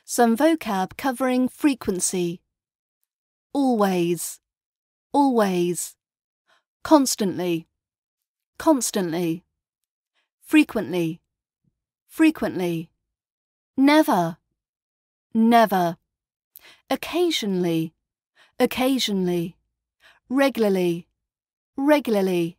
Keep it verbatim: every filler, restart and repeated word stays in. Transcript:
Some vocab covering frequency. Always, always. Constantly, constantly. Frequently, frequently. Never, never. Occasionally, occasionally. Regularly, regularly.